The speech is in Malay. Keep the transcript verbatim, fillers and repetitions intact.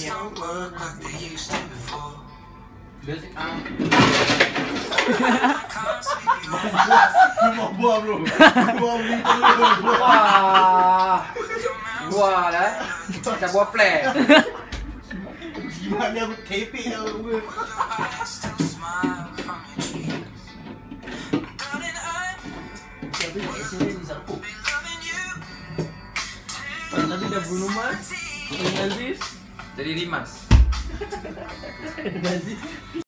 niya. Basic ah. Buah bro. Buah dito. Wah. Buah dah. Macam buah plek. Gimana aku kepek aku. Tapi kat sini disapuk. Tadi dah bunuh Mas. Dengan Aziz. Jadi Dimas. Aziz.